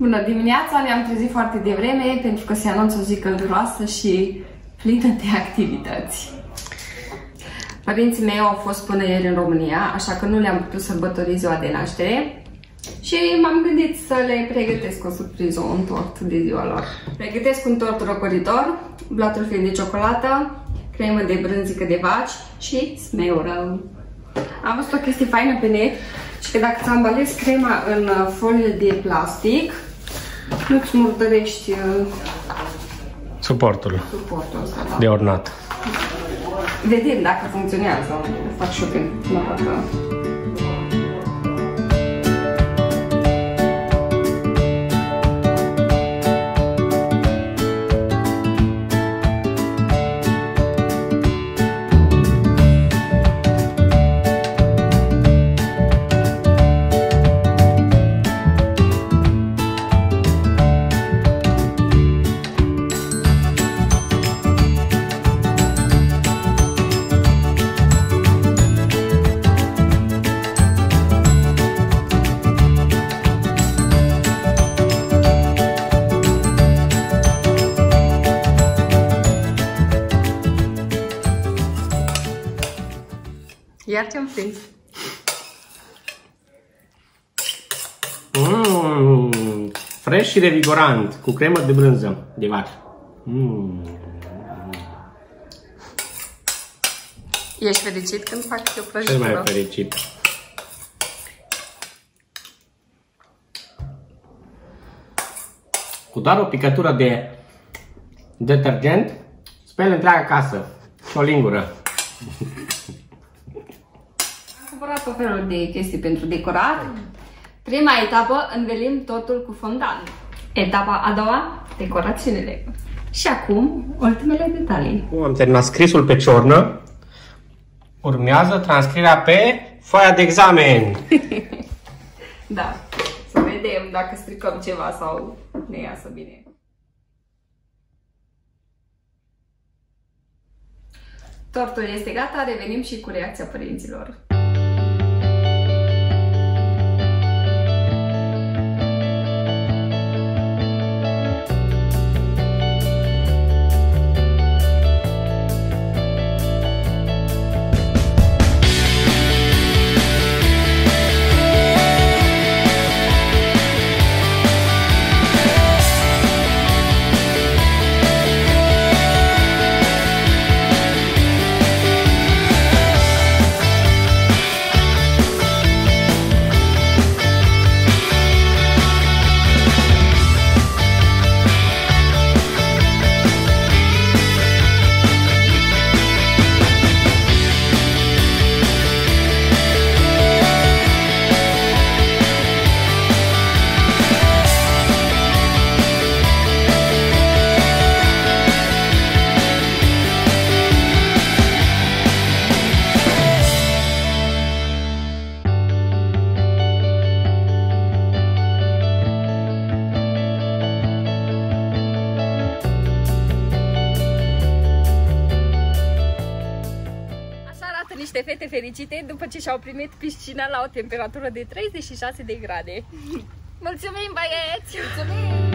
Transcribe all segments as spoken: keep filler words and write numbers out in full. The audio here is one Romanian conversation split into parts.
Bună dimineața, ne-am trezit foarte devreme pentru că se anunță o zi călduroasă și plină de activități. Părinții mei au fost până ieri în România, așa că nu le-am putut sărbători ziua de naștere și m-am gândit să le pregătesc o surpriză, un tort de ziua lor. Pregătesc un tort răcoritor, blaturi fiind de ciocolată, cremă de brânzică de vaci și smeură. Am văzut o chestie faină pe net și că dacă îți ambalezi crema în folie de plastic, nu-ți murdărești uh, suportul, suportul ăsta, da. De ornat. Vedem dacă funcționează. Fac și eu prima dată. Iar ce-am prins? Mmm, fresh și revigorant, cu cremă de brânză de vaci. Mm. Ești fericit când fac eu prăjitură? Cel mai fericit. Cu doar o picătură de detergent, speli întreaga casă și o lingură. Am cumpărat tot felul de chestii pentru decorat. Prima etapă, învelim totul cu fondant. Etapa a doua, decorațiunile. Și acum, ultimele detalii. Am terminat scrisul pe ciornă. Urmează transcrierea pe foaia de examen. Da, să vedem dacă stricăm ceva sau ne iasă bine. Tortul este gata, revenim și cu reacția părinților. Niște fete fericite după ce și-au primit piscina la o temperatură de treizeci și șase de grade. Mulțumim, băieți! Mulțumim!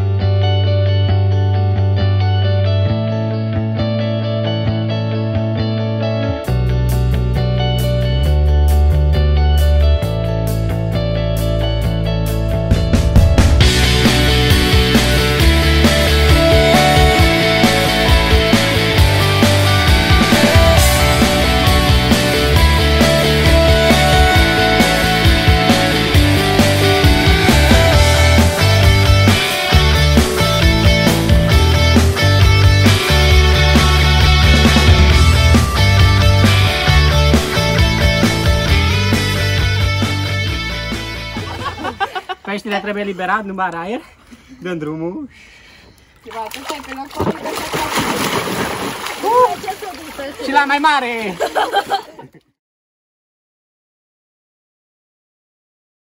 Peștele trebuie liberat, nu mai aer. Dăm drumul. Și la mai mare!